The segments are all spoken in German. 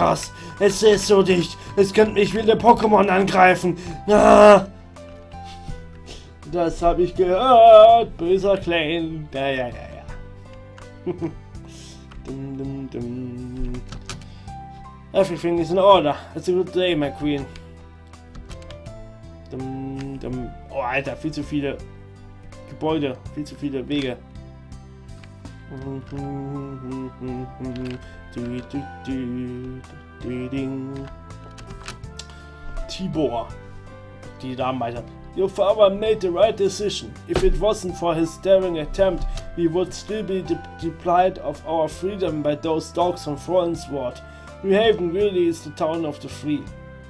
krass. Es ist so dicht. Es könnte mich wilde Pokémon angreifen. Ah. Das habe ich gehört. Böser Klein. Ja. Dum, dum, dum. Everything is in order. It's a good day, my queen. Dum, dum. Oh, Alter, viel zu viele Gebäude, viel zu viele Wege. Tibor. Die Damen weiter. Your father made the right decision. If it wasn't for his daring attempt, we would still be deprived of our freedom by those dogs from Frostward. New Haven really is the town of the free.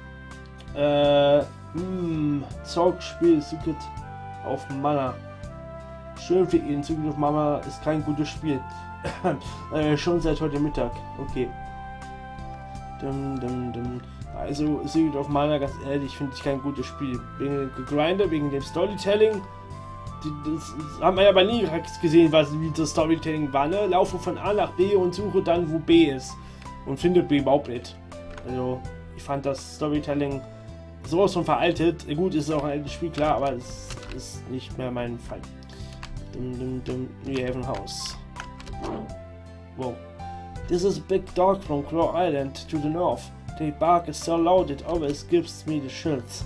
Zog-Spiel, Secret auf Mana. Schön für ihn, Secret of Mana ist kein gutes Spiel. Schon seit heute Mittag. Okay. Also Secret of Mana, ganz ehrlich, finde ich kein gutes Spiel. Wegen dem Gegrinder, wegen dem Storytelling. Das haben wir ja bei Nirax gesehen, wie das Storytelling war, ne? Laufe von A nach B und suche dann, wo B ist. Und finde B überhaupt nicht. Also, ich fand das Storytelling sowas von veraltet. Gut, ist auch ein altes Spiel, klar, aber es ist nicht mehr mein Fall. New Haven House. Wow. This is a big dog from Claw Island to the north. The bark is so loud it always gives me the chills.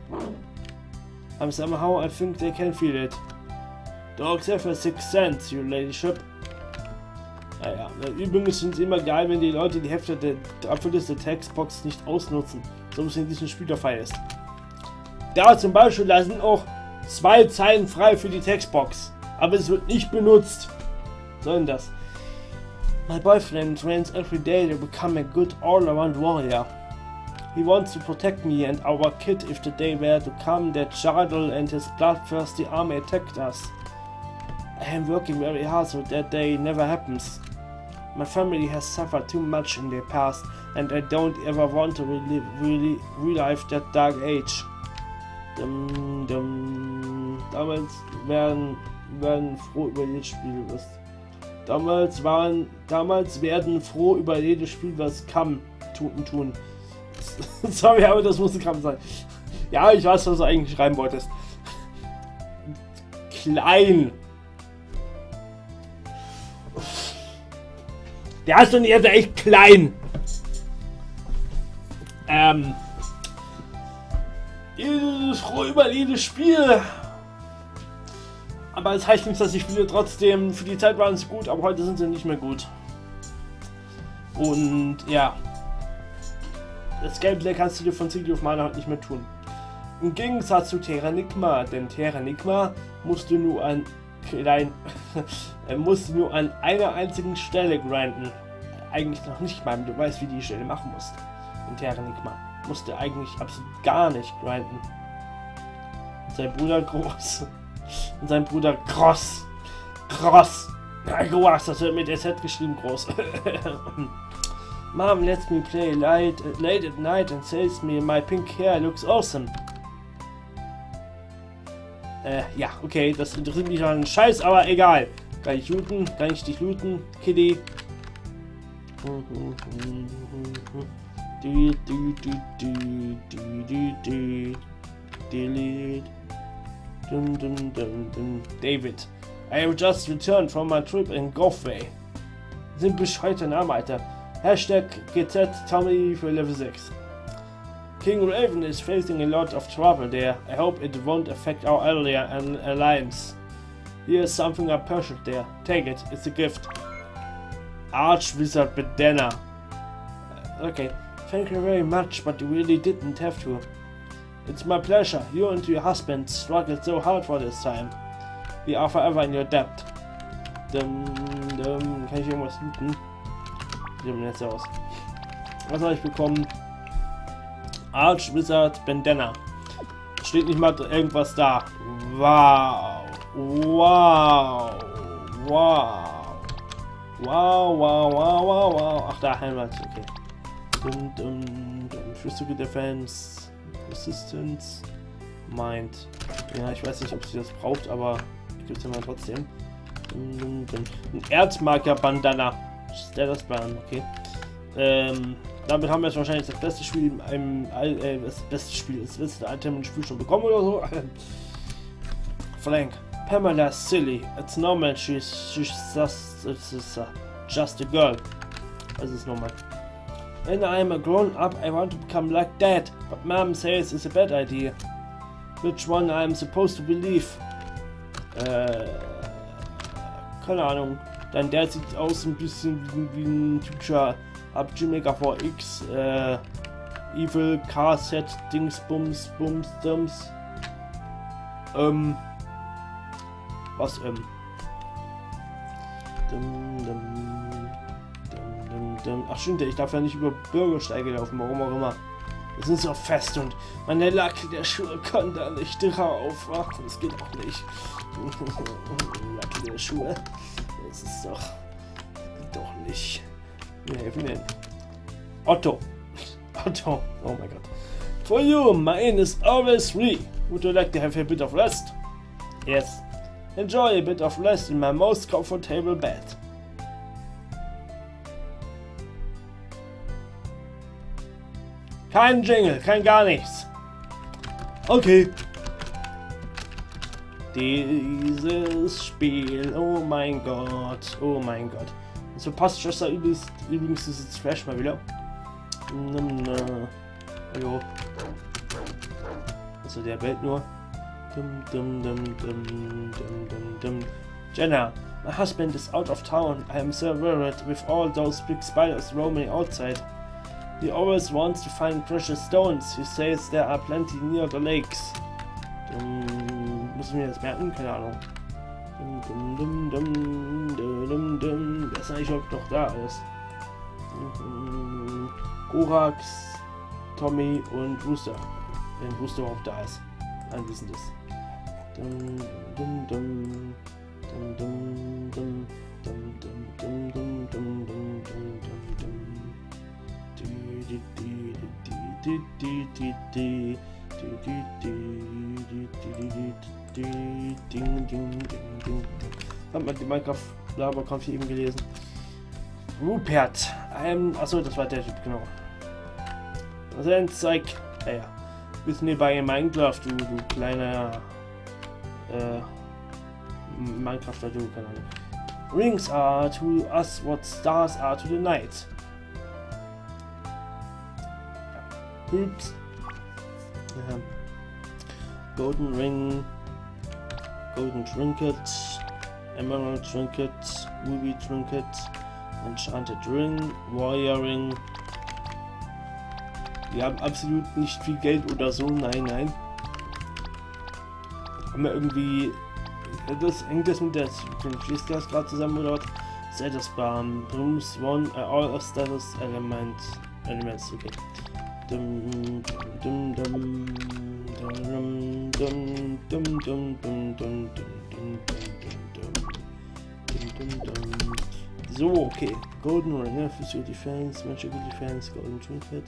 Somehow I think they can feel it. Dogs have a sixth sense, your ladyship. Naja, übrigens sind es immer geil, wenn die Leute die Hälfte der Textbox nicht ausnutzen, so wie es in diesem Spiel der Fall ist. Da zum Beispiel, da sind auch 2 Zeilen frei für die Textbox, aber es wird nicht benutzt. Was soll denn das? My boyfriend trains every day to become a good all-around warrior. He wants to protect me and our kid if the day were to come that Jardel and his bloodthirsty army attacked us. I am working very hard so that day never happens. My family has suffered too much in their past and I don't ever want to relive that dark age. Damals werden froh über jedes Spiel, was damals werden froh über jedes Spiel, was kann tun. Sorry, aber das muss ein Kampf sein. Ja, ich weiß, was du eigentlich schreiben wolltest. Klein. Der ist doch nicht echt klein. Froh über jedes Spiel. Aber es heißt nicht, dass die Spiele trotzdem, für die Zeit waren sie gut, aber heute sind sie nicht mehr gut. Und ja. Das Gameplay kannst du dir von Secret of Mana halt nicht mehr tun. Im Gegensatz zu Terranigma, denn Terranigma musst du nur an einer einzigen Stelle grinden. Eigentlich noch nicht mal, du weißt, wie die Stelle machen musst. In Terranigma musst du eigentlich absolut gar nicht grinden. Und sein Bruder Groß und sein Bruder Cross. Groß, das wird mit SZ geschrieben, Groß. Mom lets me play late at night and says me my pink hair looks awesome. Ja, okay, das interessiert mich an Scheiß, aber egal. Kann ich looten? Kann ich dich looten, Kitty? David. I have just returned from my trip in Gothway. Sind bescheuerte Namen, Alter. Hashtag GZ Tommy für Level 6. King Raven is facing a lot of trouble there. I hope it won't affect our earlier alliance. Here's something I purchased there. Take it, it's a gift. Archwizard Bedena. Okay, thank you very much, but you really didn't have to. It's my pleasure. You and your husband struggled so hard for this time. We are forever in your debt. Kann ich irgendwas looten? Sieht mir jetzt aus. Was habe ich bekommen? Archwizard Bandana. Steht nicht mal irgendwas da. Wow. Wow. Wow. Wow, wow, wow, wow, wow. Ach, da, Heimat. Okay. Physical Defense. Resistance. Mind. Ja, ich weiß nicht, ob sie das braucht, aber ich gebe es ja mal trotzdem. Ein Erzmarker Bandana. Status Ban, okay. Damit haben wir jetzt wahrscheinlich das beste Spiel in einem das beste Item im Spiel schon bekommen oder so. Flank. Pamela silly. It's normal. She's just a girl. Was ist normal? When I'm a grown up, I want to become like that. But mom says it's a bad idea. Which one I'm supposed to believe? Keine Ahnung. Dann der sieht aus ein bisschen wie ein typischer PUBG Maker 4X, Evil Car Set Dingsbums Bums Dums. Was Ach stimmt, ich darf ja nicht über Bürgersteige laufen, warum auch immer. Wir sind so fest und meine Lacke der Schuhe kann da nicht drauf. Ach, das geht auch nicht. Lacke der Schuhe. Das ist doch nicht. Wie helfen denn? Otto. Otto. Oh mein Gott. For you, mine is always free. Would you like to have a bit of rest? Yes. Enjoy a bit of rest in my most comfortable bed. Kein Jingle, kein gar nichts. Okay. Dieses Spiel, oh mein Gott, oh mein Gott. So passt Chester übrigens dieses Flash mal wieder. Hallo. Also der bellt nur. Jenna, my husband is out of town. I am so worried with all those big spiders roaming outside. He always wants to find precious stones. He says there are plenty near the lakes. Müssen wir das merken? Keine Ahnung. Wer ist eigentlich überhaupt noch da ist? Korax, Tommy und Rooster. Wenn Rooster überhaupt da ist. Nein, wissen das. Hat man die Minecraft-Laberkampf eben gelesen. Rupert. Achso, das war der Typ, genau. Also ein Zeig. Ja. Bist nebenbei in Minecraft, du kleiner Minecrafter, du, keine Ahnung. Rings are to us what stars are to the night. Oops. Ja. Golden Ring, Golden Trinket, Emerald Trinket, Ruby Trinket, Enchanted Ring, Warrior Ring. Wir haben absolut nicht viel Geld oder so, nein. Haben wir irgendwie. Hängt das mit der. Schließt das gerade zusammen oder was? Status Bar, Bruce One, all of Status Elements, okay. So, okay. Golden Ring, Physical Defense, Magical Defense, Golden Trinket,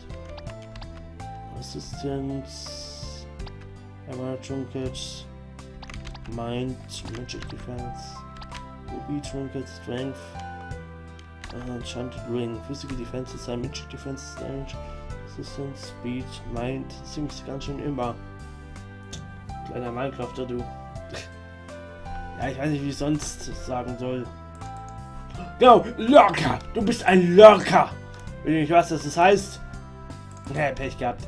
Assistance, Emerald Trinket, Mind, Magic Defense, Ruby Trinket, Strength, Enchanted Ring, Physical Defense, Magic Defense, Damage, Assistance, Speed, Mind, ziemlich ganz schön immer. Kleiner Minecrafter, du. Ja, ich weiß nicht, wie ich sonst sagen soll. Genau, Lurker! Du bist ein Lurker! Wenn du nicht weißt, was das heißt. Ne, Pech gehabt.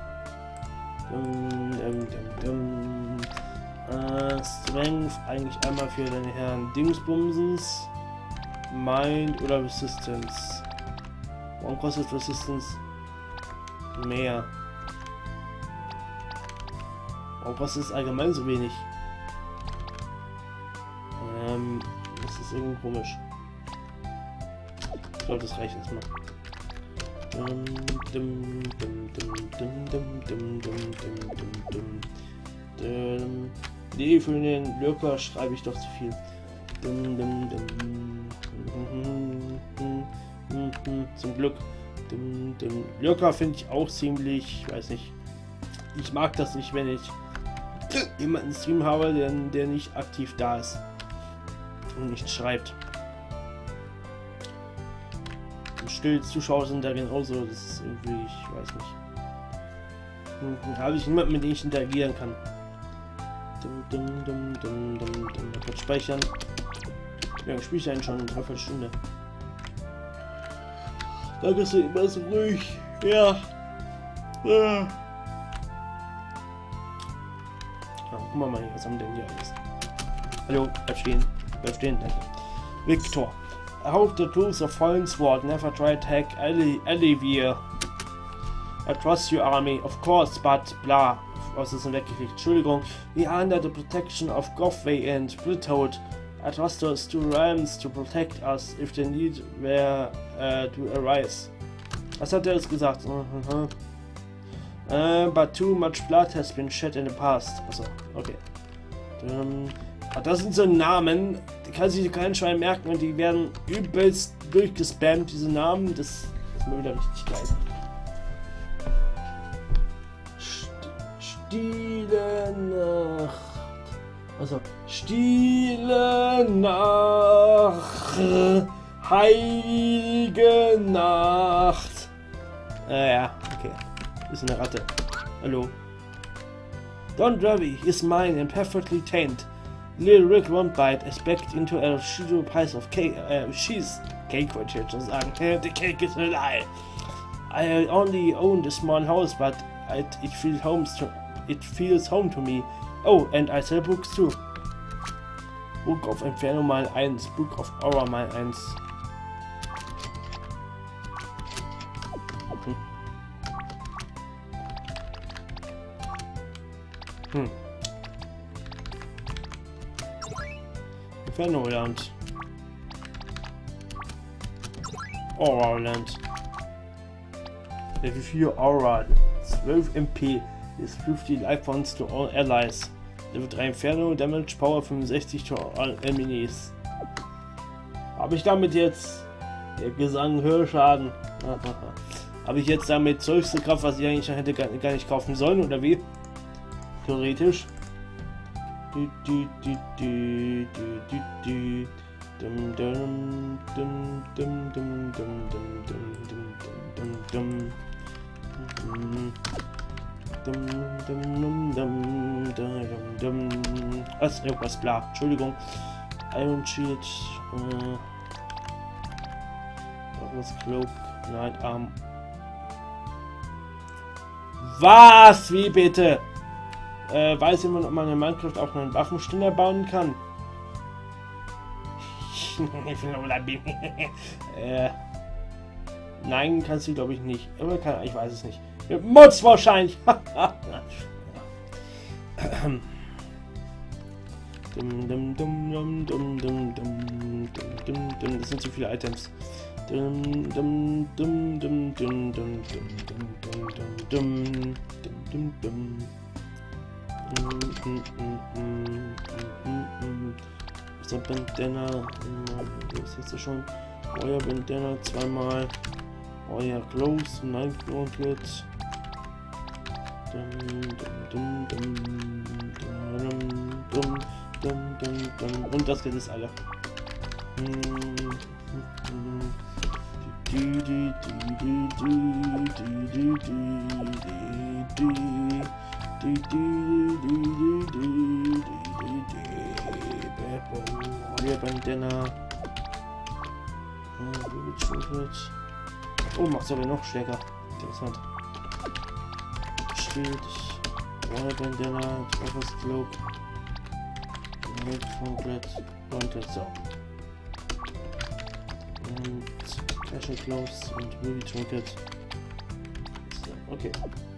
Strength, eigentlich einmal für deine Herren Dingsbumsens. Mind oder Resistance. Warum kostet Resistance mehr? Warum kostet es allgemein so wenig? Das ist irgendwie komisch. Ich glaube, das reicht erstmal. Nee, für den Lurker schreibe ich doch zu viel. Zum Glück. Den Lurker finde ich auch ziemlich, weiß nicht. Ich mag das nicht, wenn ich jemanden im Stream habe, der nicht aktiv da ist und nicht schreibt. stille Zuschauer sind da genauso. Das ist irgendwie, ich weiß nicht. Habe ich niemanden, mit dem ich interagieren kann. Kurz speichern. Ja, spiele ich eigentlich schon eine Dreiviertelstunde. Da bist du immer so ruhig. Ja. Ja. Gucken wir mal, was haben wir denn hier alles? Hallo, bleib stehen. Bleib stehen, danke. Victor. I hope the truth of Fallen-Sword never tried to hack Alivier. I trust you, army, of course, but blah. Was ist denn weggeklickt? Entschuldigung. We are under the protection of Gothway and Blithood. I trust those two realms to protect us if the need were to arise. Was hat er jetzt gesagt? But too much blood has been shed in the past. Achso, okay. Das sind so Namen, die kann sich kein Schwein merken und die werden übelst durchgespammt, diese Namen. Das ist mir wieder richtig geil. Stille Nacht. Also, Stille Nacht. Heilige Nacht. Ja, okay. Ist eine Ratte. Hallo. Don't worry, he's mine and perfectly tamed. Little Rick won't bite, expect into a shitty piece of cake, cheese. Cake wollte ich jetzt schon sagen. The cake is a lie. I only own the small house, but it feels home to me. Oh, and I sell books too. Book of Inferno mal 1, Book of Horror mal 1. Inferno-Land. Aura-Land. Level 4 Aura. 12 MP. Is 50 Life Points to all allies. Level 3 Inferno. Damage Power 65 to all enemies. Habe ich damit jetzt... Der Gesang Hörschaden. Habe ich jetzt damit höchste Kraft, was ich eigentlich hätte gar nicht kaufen sollen, oder wie? Theoretisch. Was? Irgendwas bla. Entschuldigung. Iron Shield. Was Cloak. Night Arm. Was? Wie bitte? Weiß jemand, ob man in Minecraft auch einen Waffenständer bauen kann? Nein, kannst du glaube ich nicht. Aber ich weiß es nicht. Mit Mods wahrscheinlich. Das sind zu viele Items. So, Bandana, das ist ja schon. Euer Bandana zweimal. Euer Clothes, nein, Gauntlet. Und das geht es alle. Bandana. Oh, macht sogar noch stärker. Interessant. Schild. Bandana. Travis Cloak. Komplett. Und jetzt so. Und Fashion Clothes und Ruby Trinket. So, okay.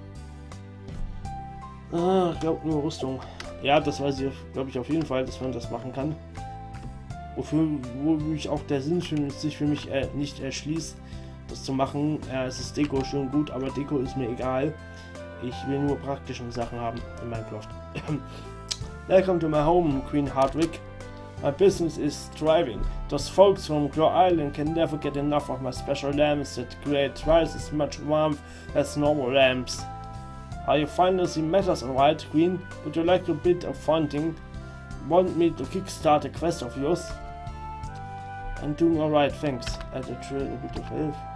Ah, ich glaube nur Rüstung. Ja, das weiß ich, glaube ich, auf jeden Fall, dass man das machen kann. Wo mich auch der Sinn sich für mich nicht erschließt, das zu machen. Es ist Deko schön gut, aber Deko ist mir egal. Ich will nur praktische Sachen haben in Minecraft. Welcome to my home, Queen Hardwick. My business is thriving. Those folks from Claw Island can never get enough of my special lamps that create twice as much warmth as normal lamps. Are you finding matters alright, Queen? Would you like a bit of funding? Want me to kickstart a quest of yours? I'm doing alright, thanks. Add a bit of health.